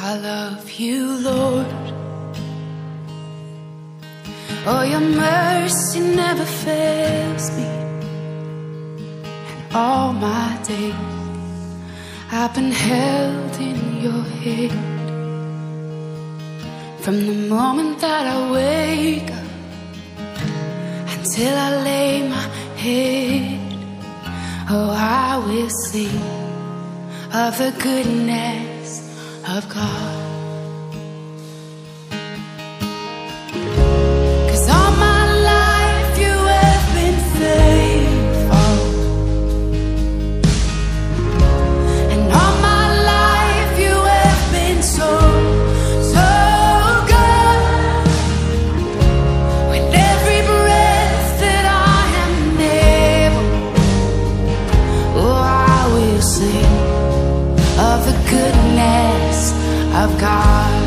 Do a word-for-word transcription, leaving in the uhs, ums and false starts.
I love you, Lord. Oh, your mercy never fails me. And all my days I've been held in your hand. From the moment that I wake up until I lay my head, oh, I will sing of the goodness of God. 'Cause all my life you have been faithful, and all my life you have been so, so good. With every breath that I am able, oh, I will sing of the goodness of God.